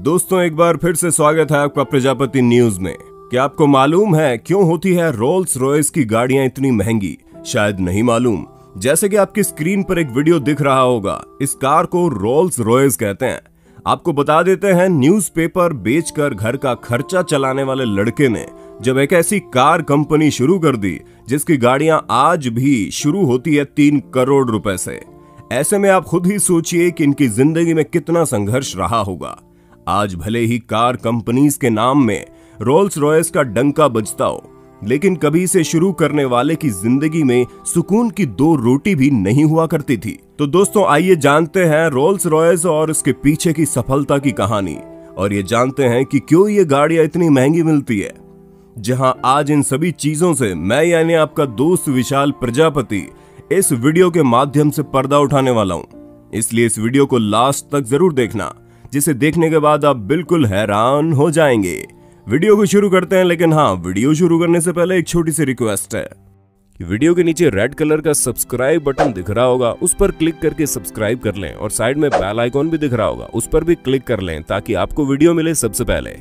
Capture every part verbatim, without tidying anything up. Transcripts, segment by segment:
दोस्तों एक बार फिर से स्वागत है आपका प्रजापति न्यूज में। क्या आपको मालूम है क्यों होती है रोल्स रॉयस की गाड़ियां इतनी महंगी? शायद नहीं मालूम। जैसे कि आपकी स्क्रीन पर एक वीडियो दिख रहा होगा, इस कार को रोल्स रॉयस कहते हैं। आपको बता देते हैं, न्यूज़पेपर बेचकर घर का खर्चा चलाने वाले लड़के ने जब एक ऐसी कार कंपनी शुरू कर दी जिसकी गाड़ियां आज भी शुरू होती है तीन करोड़ रुपए से। ऐसे में आप खुद ही सोचिए कि इनकी जिंदगी में कितना संघर्ष रहा होगा। आज भले ही कार कंपनीज के नाम में रोल्स रॉयस का डंका बजता हो, लेकिन कभी से शुरू करने वाले की जिंदगी में सुकून की दो रोटी भी नहीं हुआ करती थी। तो दोस्तों आइए जानते हैं रोल्स रॉयस और उसके पीछे की सफलता की कहानी, और ये जानते हैं कि क्यों ये गाड़ियां इतनी महंगी मिलती है। जहां आज इन सभी चीजों से मैं यानी आपका दोस्त विशाल प्रजापति इस वीडियो के माध्यम से पर्दा उठाने वाला हूं। इसलिए इस वीडियो को लास्ट तक जरूर देखना, जिसे देखने के बाद आप बिल्कुल हैरान हो जाएंगे। वीडियो को शुरू करते हैं, लेकिन हाँ, वीडियो शुरू करने से पहले एक छोटी सी रिक्वेस्ट है कि वीडियो के नीचे रेड कलर का सब्सक्राइब बटन दिख रहा होगा, उस पर क्लिक करके सब्सक्राइब कर लें, और साइड में बेल आइकॉन भी दिख रहा होगा, उस पर भी क्लिक कर लें ताकि आपको वीडियो मिले सबसे पहले।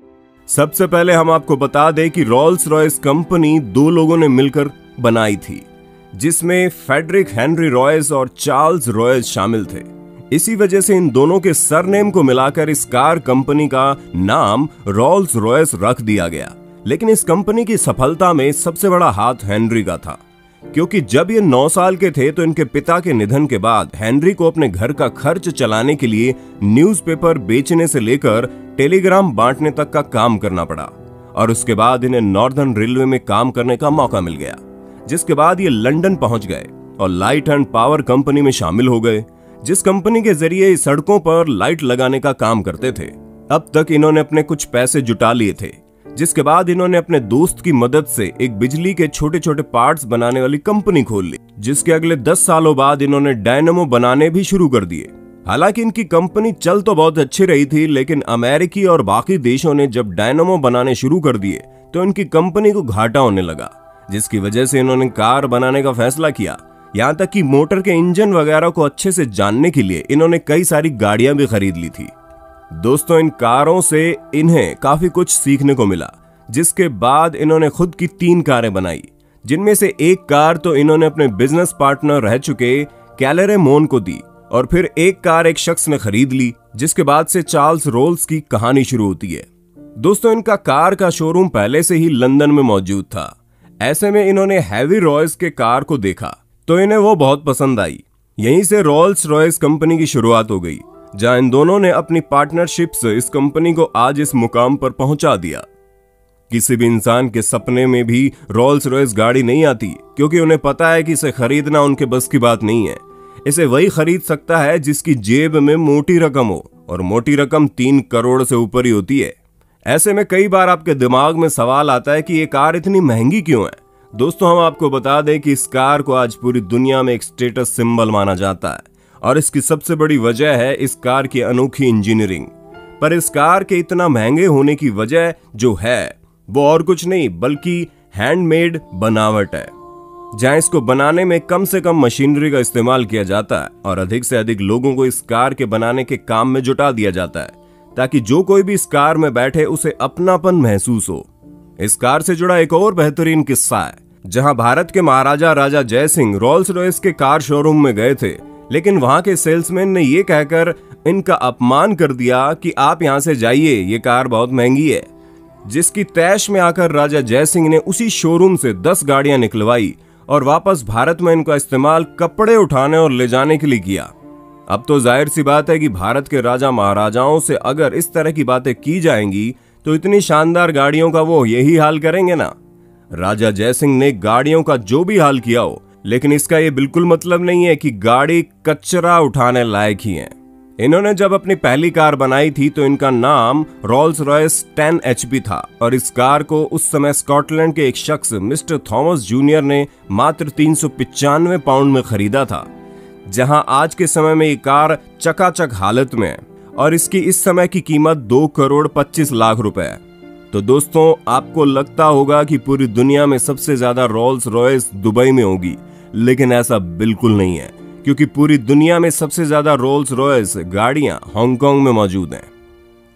सबसे पहले हम आपको बता दें कि रोल्स रॉयस कंपनी दो लोगों ने मिलकर बनाई थी, जिसमें फेडरिक हेनरी रॉयस और चार्ल्स रॉयस शामिल थे। इसी वजह से इन दोनों के सरनेम को मिलाकर इस कार कंपनी का नाम रोल्स रॉयस रख दिया गया। लेकिन इस कंपनी की सफलता में सबसे बड़ा हाथ हेनरी का था, क्योंकि जब ये नौ साल के थे तो इनके पिता के निधन के बाद हेनरी को अपने घर का खर्च चलाने के लिए न्यूज़पेपर बेचने से लेकर टेलीग्राम बांटने तक का काम करना पड़ा। और उसके बाद इन्हें नॉर्दर्न रेलवे में काम करने का मौका मिल गया, जिसके बाद ये लंदन पहुंच गए और लाइट एंड पावर कंपनी में शामिल हो गए, जिस कंपनी के जरिए सड़कों पर लाइट लगाने का काम करते थे। अब तक इन्होंने अपने कुछ पैसे जुटा लिए थे, जिसके बाद इन्होंने अपने दोस्त की मदद से एक बिजली के छोटे छोटे पार्ट्स बनाने वाली कंपनी खोल ली, जिसके अगले दस सालों बाद इन्होंने डायनामो बनाने भी शुरू कर दिए। हालांकि इनकी कंपनी चल तो बहुत अच्छी रही थी, लेकिन अमेरिकी और बाकी देशों ने जब डायनामो बनाने शुरू कर दिए तो इनकी कंपनी को घाटा होने लगा, जिसकी वजह से इन्होंने कार बनाने का फैसला किया। यहाँ तक कि मोटर के इंजन वगैरह को अच्छे से जानने के लिए इन्होंने कई सारी गाड़ियां भी खरीद ली थी। दोस्तों इन कारों से इन्हें काफी कुछ सीखने को मिला, जिसके बाद इन्होंने खुद की तीन कारें बनाई, जिनमें से एक कार तो इन्होंने अपने बिजनेस पार्टनर रह चुके कैलरे मोन को दी, और फिर एक कार एक शख्स ने खरीद ली, जिसके बाद से चार्ल्स रोल्स की कहानी शुरू होती है। दोस्तों इनका कार का शोरूम पहले से ही लंदन में मौजूद था। ऐसे में इन्होंने हैवी रॉयस के कार को देखा तो इन्हें वो बहुत पसंद आई। यहीं से रोल्स रॉयस कंपनी की शुरुआत हो गई, जहां इन दोनों ने अपनी पार्टनरशिप से इस कंपनी को आज इस मुकाम पर पहुंचा दिया। किसी भी इंसान के सपने में भी रोल्स रॉयस गाड़ी नहीं आती, क्योंकि उन्हें पता है कि इसे खरीदना उनके बस की बात नहीं है। इसे वही खरीद सकता है जिसकी जेब में मोटी रकम हो, और मोटी रकम तीन करोड़ से ऊपर ही होती है। ऐसे में कई बार आपके दिमाग में सवाल आता है कि ये कार इतनी महंगी क्यों है। दोस्तों हम आपको बता दें कि इस कार को आज पूरी दुनिया में एक स्टेटस सिंबल माना जाता है, और इसकी सबसे बड़ी वजह है इस कार की अनोखी इंजीनियरिंग। पर इस कार के इतना महंगे होने की वजह जो है वो और कुछ नहीं बल्कि हैंडमेड बनावट है, जहां इसको बनाने में कम से कम मशीनरी का इस्तेमाल किया जाता है और अधिक से अधिक लोगों को इस कार के बनाने के काम में जुटा दिया जाता है, ताकि जो कोई भी इस कार में बैठे उसे अपनापन महसूस हो। इस कार से जुड़ा एक और बेहतरीन किस्सा है, जहां भारत के महाराजा राजा जय सिंह रोल्स रॉयस के कार शोरूम में गए थे, लेकिन वहां के सेल्समैन ने ये कहकर इनका अपमान कर दिया कि आप यहां से जाइए, ये कार बहुत महंगी है। जिसकी तैश में आकर राजा जय सिंह ने उसी शोरूम से दस गाड़ियां निकलवाई और वापस भारत में इनका इस्तेमाल कपड़े उठाने और ले जाने के लिए किया। अब तो जाहिर सी बात है कि भारत के राजा महाराजाओं से अगर इस तरह की बातें की जाएंगी तो इतनी शानदार गाड़ियों का वो यही हाल करेंगे ना। राजा जय सिंह ने गाड़ियों का जो भी हाल किया हो, लेकिन इसका ये बिल्कुल मतलब नहीं है कि गाड़ी कचरा उठाने लायक ही है। इन्होंने जब अपनी पहली कार बनाई थी तो इनका नाम Rolls Royce ten H P था, और इस कार को उस समय स्कॉटलैंड के एक शख्स मिस्टर थॉमस जूनियर ने मात्र तीन सौ पिचानवे पाउंड में खरीदा था, जहां आज के समय में ये कार चकाचक हालत में है, और इसकी इस समय की कीमत दो करोड़ पच्चीस लाख रुपए है। तो दोस्तों आपको लगता होगा कि पूरी दुनिया में सबसे ज्यादा रोल्स रॉयस दुबई में होगी, लेकिन ऐसा बिल्कुल नहीं है, क्योंकि पूरी दुनिया में सबसे ज्यादा रोल्स रॉयस गाड़ियां हांगकांग में मौजूद हैं।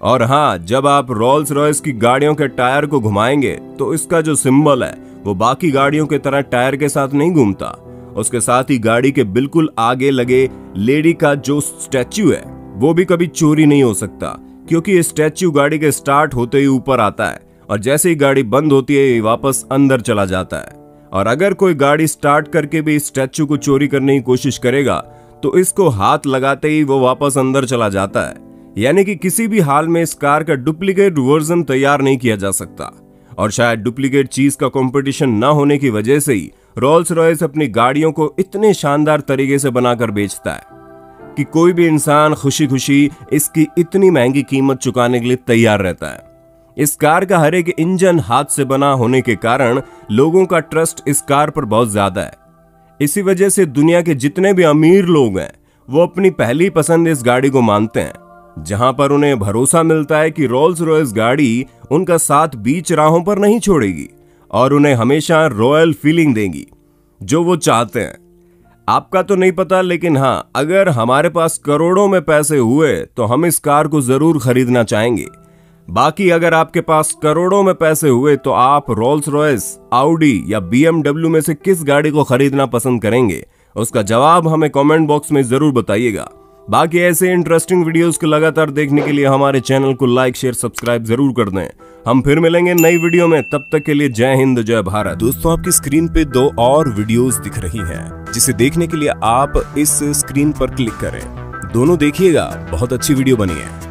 और हाँ, जब आप रोल्स रॉयस की गाड़ियों के टायर को घुमाएंगे तो इसका जो सिंबल है वो बाकी गाड़ियों की तरह टायर के साथ नहीं घूमता। उसके साथ ही गाड़ी के बिल्कुल आगे लगे लेडी का जो स्टैच्यू है वो भी कभी चोरी नहीं हो सकता, क्योंकि ये स्टैच्यू गाड़ी के स्टार्ट होते ही ऊपर आता है और जैसे ही गाड़ी बंद होती है ये वापस अंदर चला जाता है। और अगर कोई गाड़ी स्टार्ट करके भी स्टैच्यू को चोरी करने की कोशिश करेगा तो इसको हाथ लगाते ही वो वापस अंदर चला जाता है। यानी कि किसी भी हाल में इस कार का डुप्लीकेट वर्जन तैयार नहीं किया जा सकता। और शायद डुप्लीकेट चीज का कंपटीशन न होने की वजह से ही रोल्स रॉयस अपनी गाड़ियों को इतने शानदार तरीके से बनाकर बेचता है कि कोई भी इंसान खुशी खुशी इसकी इतनी महंगी कीमत चुकाने के लिए तैयार रहता है। इस कार का हर एक इंजन हाथ से बना होने के कारण लोगों का ट्रस्ट इस कार पर बहुत ज्यादा है। इसी वजह से दुनिया के जितने भी अमीर लोग हैं वो अपनी पहली पसंद इस गाड़ी को मानते हैं, जहां पर उन्हें भरोसा मिलता है कि रोल्स रॉयस गाड़ी उनका साथ बीच राहों पर नहीं छोड़ेगी और उन्हें हमेशा रॉयल फीलिंग देगी जो वो चाहते हैं। आपका तो नहीं पता, लेकिन हाँ, अगर हमारे पास करोड़ों में पैसे हुए तो हम इस कार को जरूर खरीदना चाहेंगे। बाकी अगर आपके पास करोड़ों में पैसे हुए तो आप रोल्स रॉयस, ऑडी या बी एम डब्ल्यू में से किस गाड़ी को खरीदना पसंद करेंगे? उसका जवाब हमें कमेंट बॉक्स में जरूर बताइएगा। बाकी ऐसे इंटरेस्टिंग वीडियोस को लगातार देखने के लिए हमारे चैनल को लाइक शेयर सब्सक्राइब जरूर कर दें। हम फिर मिलेंगे नई वीडियो में, तब तक के लिए जय हिंद जय भारत। दोस्तों, आपकी स्क्रीन पे दो और वीडियोस दिख रही हैं, जिसे देखने के लिए आप इस स्क्रीन पर क्लिक करें। दोनों देखिएगा, बहुत अच्छी वीडियो बनी है।